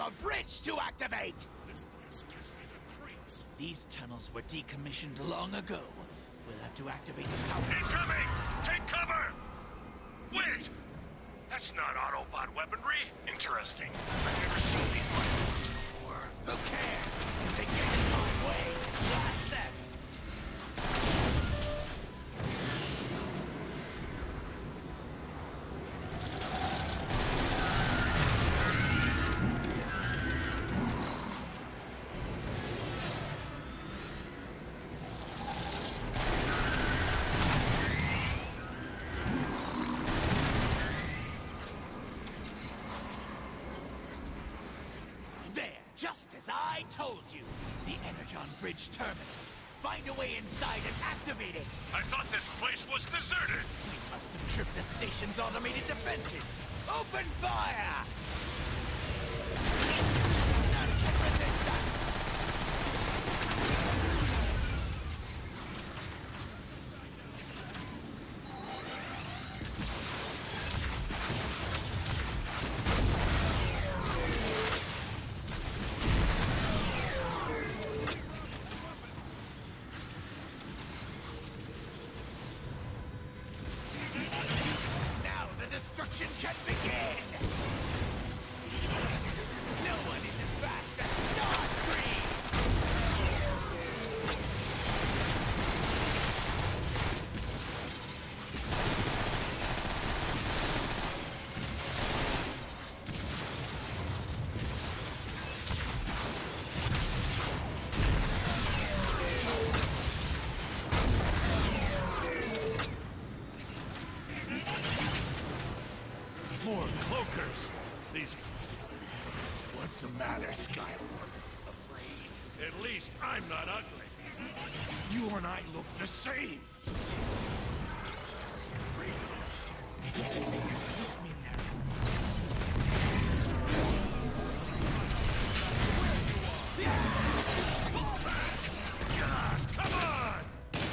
a bridge to activate! This place gives me the creeps. These tunnels were decommissioned long ago. We'll have to activate the power. Incoming! Take cover! Wait! That's not Autobot weaponry. Interesting. I've never seen these like before. Who cares? If they get in my way, blast them! Just as I told you! The Energon Bridge Terminal. Find a way inside and activate it! I thought this place was deserted! We must have tripped the station's automated defenses! Open fire! None can resist us! Destruction can begin! No one is as fast as Starscream! More cloakers! These... What's the matter, Skyward? Afraid? At least I'm not ugly. You and I look the same! Let's see you shoot me now. Fall back! Come on!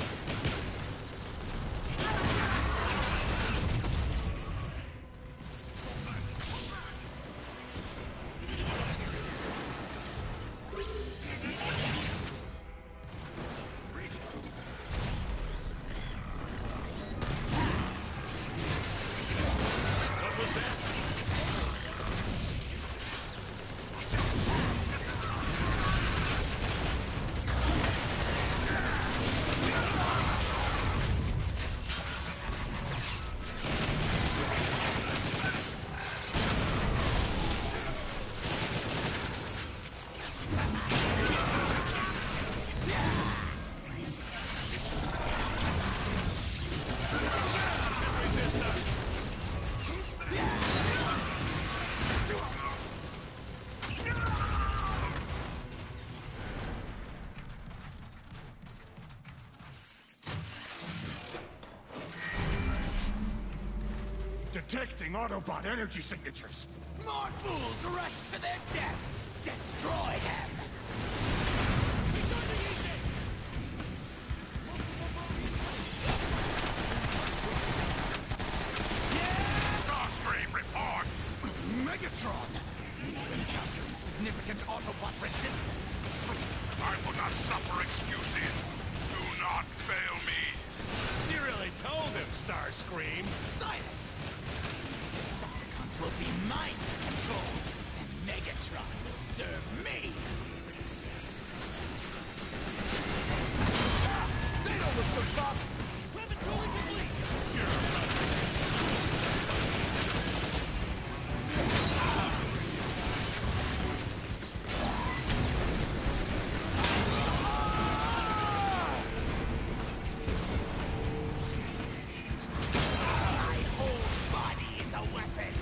Detecting Autobot energy signatures! More fools rush to their death! Destroy them! Starscream, report! Megatron! We've encountering significant Autobot resistance, but I will not suffer excuses! Do not fail me! You really told him, Starscream! silence! Decepticons will be mine to control, and Megatron will serve me! They don't look so tough! Weapon tooling complete! My whole body is a weapon!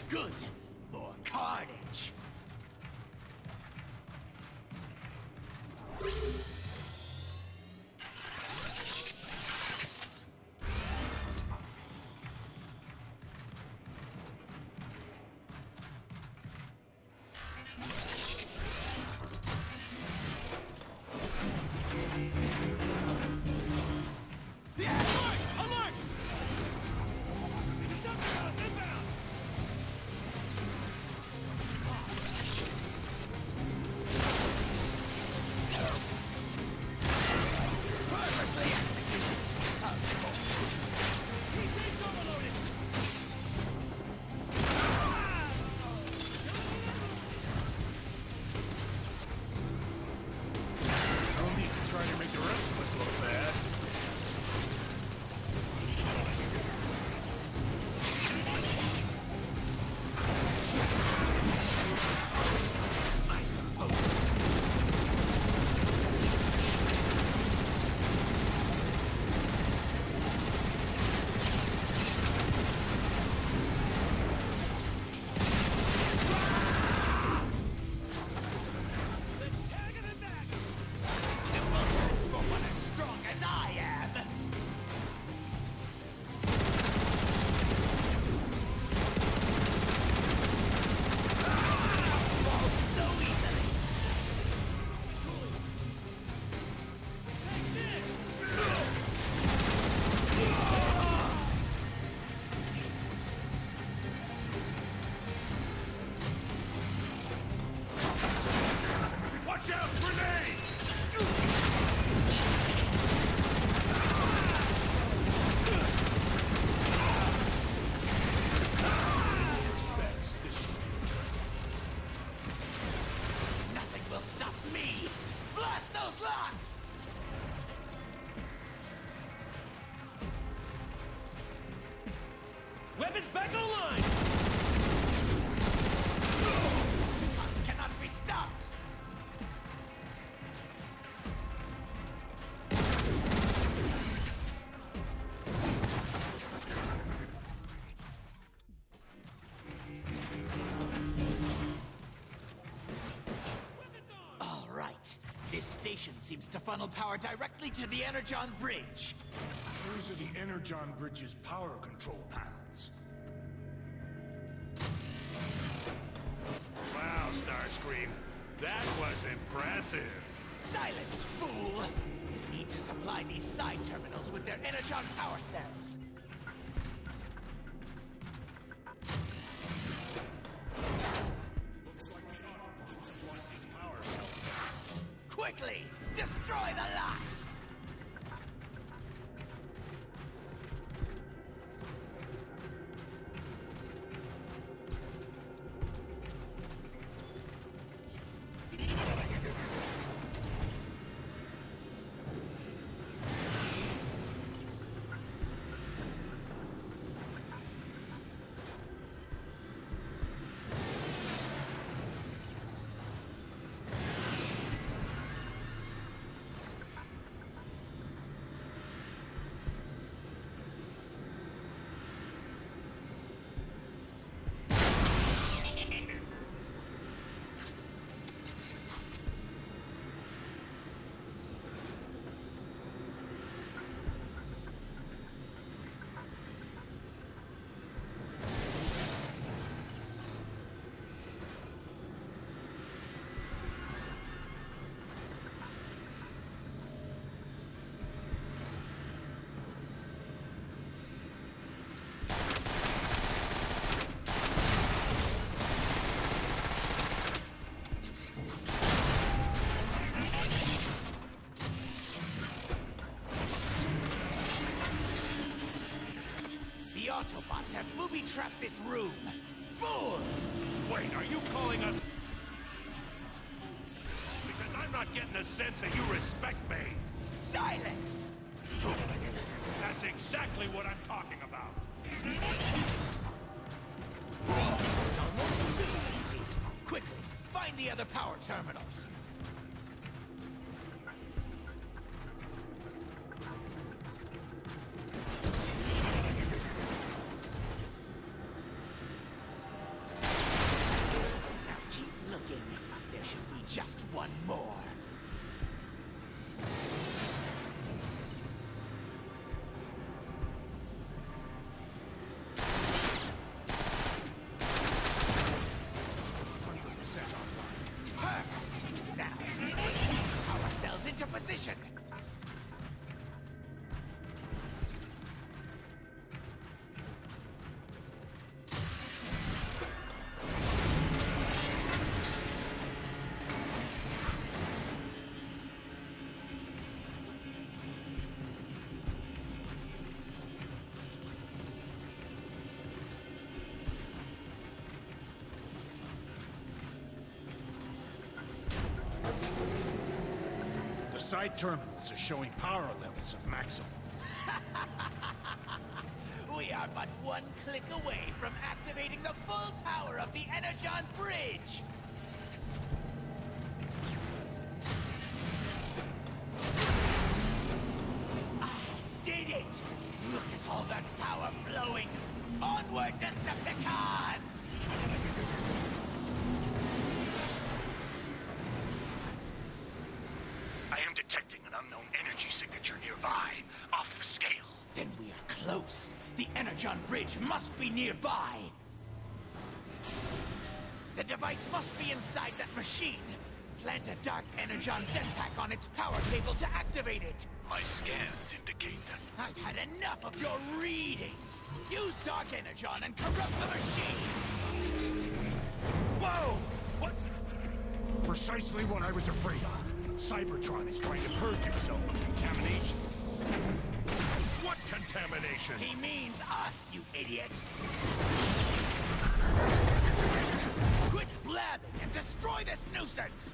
Good. More carnage. Weapons back online! Guns cannot be stopped! All right. This station seems to funnel power directly to the Energon Bridge. Those are the Energon Bridge's power control panels. Wow, Starscream. That was impressive. Silence, fool! We need to supply these side terminals with their Energon power cells. Looks like the Autobots have brought these power cells. Quickly, destroy the locks! The Autobots have booby-trapped this room! Fools! Wait, are you calling us... Because I'm not getting a sense that you respect me. Silence! That's exactly what I'm talking about. This is almost too easy. Quickly, find the other power terminals. one more. Perfect. Now, these power cells into position. The side terminals are showing power levels of maximum. We are but one click away from activating the full power of the Energon Bridge! I did it! Look at all that power flowing! Onward, Decepticons! I am detecting an unknown energy signature nearby, off the scale. Then we are close. The Energon Bridge must be nearby. The device must be inside that machine. Plant a dark Energon jetpack on its power cable to activate it. My scans indicate that. I've had enough of your readings. Use dark Energon and corrupt the machine. Whoa! What's... Precisely what I was afraid of. Cybertron is trying to purge himself of contamination. What contamination? He means us, you idiot. Quit blabbing and destroy this nuisance!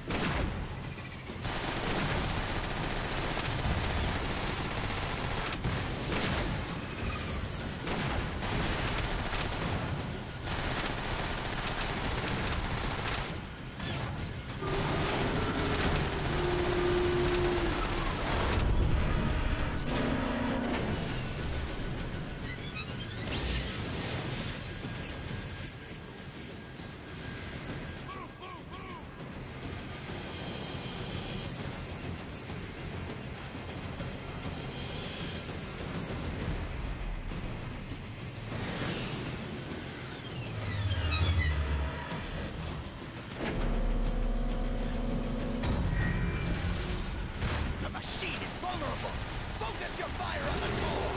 Focus your fire on the core!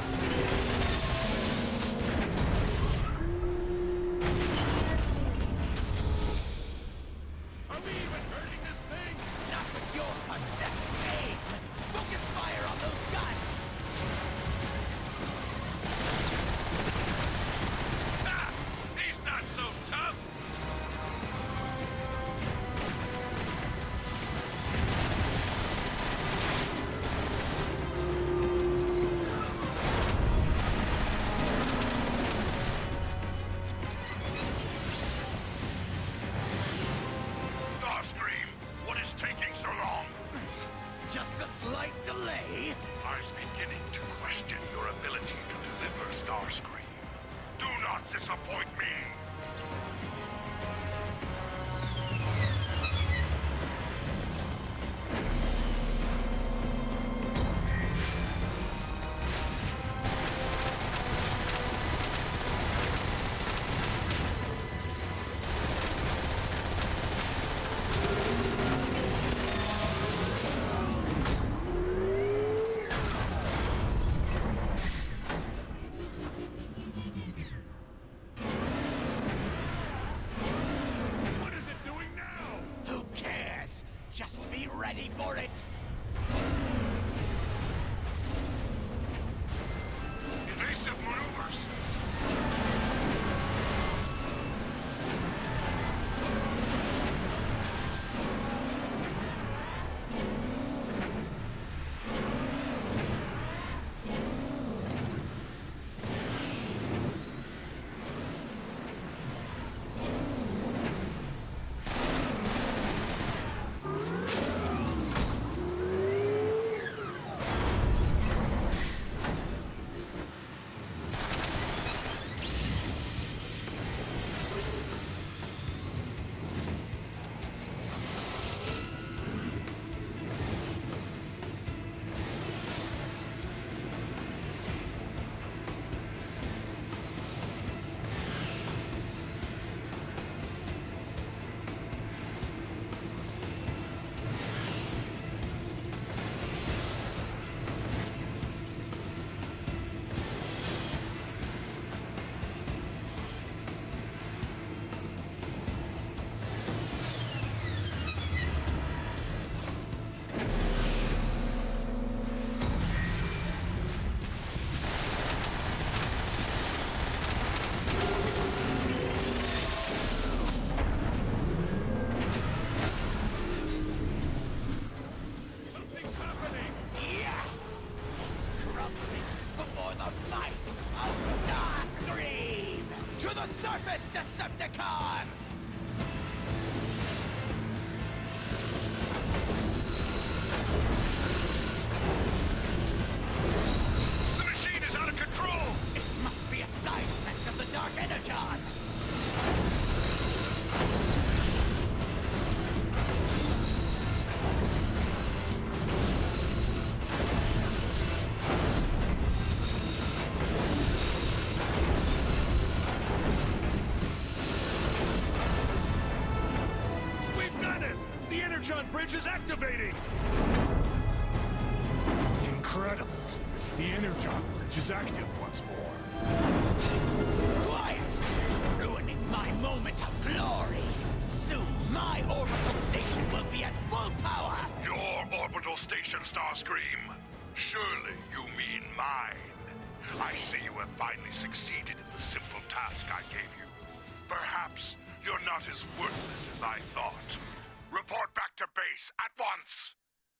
Are we even hurting this thing? Not with your pathetic aim! Focus fire on those guns! Ah! He's not so tough! Taking so long? Just a slight delay. I'm beginning to question your ability to deliver Starscream. Do not disappoint me! Just be ready for it! Evasive maneuvers! Surface Decepticons! The machine is out of control! It must be a side effect of the Dark Energon! We've done it! The Energon Bridge is activating! Incredible. The Energon Bridge is active once more. Quiet! You're ruining my moment of glory! Soon, my orbital station will be at full power! Your orbital station, Starscream. Surely you mean mine. I see you have finally succeeded in the simple task I gave you. Perhaps you're not as worthless as I thought. Report back to base at once!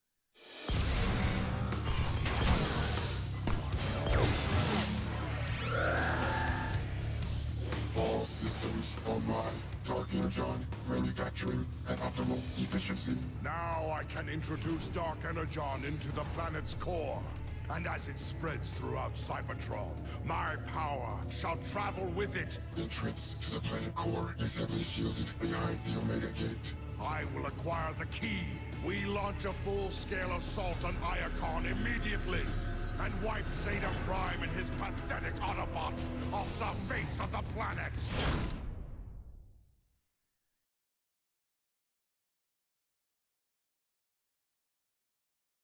All systems online. Dark Energon, manufacturing at optimal efficiency. Now I can introduce Dark Energon into the planet's core. And as it spreads throughout Cybertron, my power shall travel with it. Entrance to the planet core is heavily shielded behind the Omega Gate. I will acquire the key. We launch a full-scale assault on Iacon immediately. And wipe Zeta Prime and his pathetic Autobots off the face of the planet.